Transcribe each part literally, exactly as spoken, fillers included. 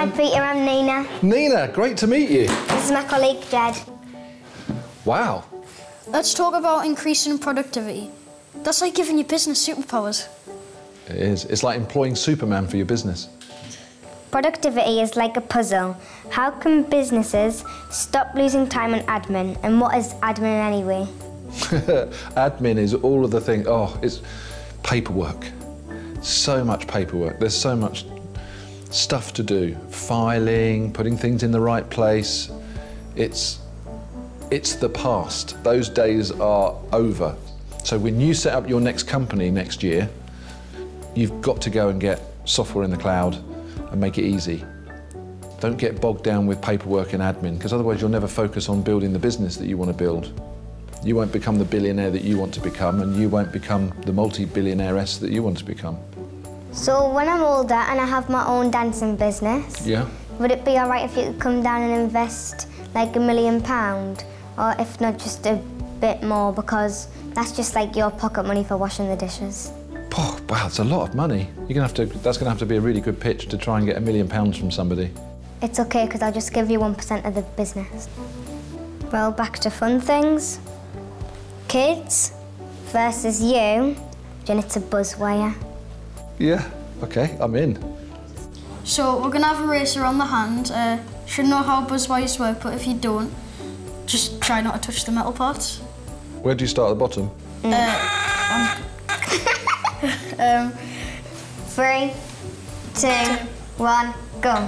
Hi, and Peter, I'm Nina. Nina, great to meet you. This is my colleague, Jed. Wow. Let's talk about increasing productivity. That's like giving your business superpowers. It is. It's like employing Superman for your business. Productivity is like a puzzle. How can businesses stop losing time on admin? And what is admin anyway? Admin is all of the things. Oh, it's paperwork. So much paperwork. There's so much stuff to do. Filing, putting things in the right place. It's, it's the past. Those days are over. So when you set up your next company next year, you've got to go and get software in the cloud and make it easy. Don't get bogged down with paperwork and admin, because otherwise you'll never focus on building the business that you want to build. You won't become the billionaire that you want to become, and you won't become the multi-billionairess that you want to become. So when I'm older and I have my own dancing business, Yeah. would it be all right if you could come down and invest like a million pound? Or if not, just a bit more, because that's just like your pocket money for washing the dishes. Oh, wow, it's a lot of money. You're gonna have to, that's gonna have to be a really good pitch to try and get a million pounds from somebody. It's okay, because I'll just give you one percent of the business. Well, back to fun things. Kids versus you, then it's a buzz wire. Yeah, okay, I'm in. So we're gonna have a race around the hand. Uh, should know how buzz wires work, but if you don't, just try not to touch the metal parts. Where do you start at the bottom? Uh, um, Three, two, one, go.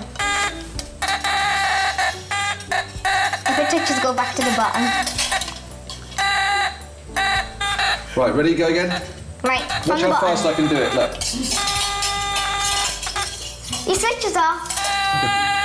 If it touches, go back to the bottom. Right, ready, go again? Right, from Watch the how bottom. fast I can do it, look. Your switch is off.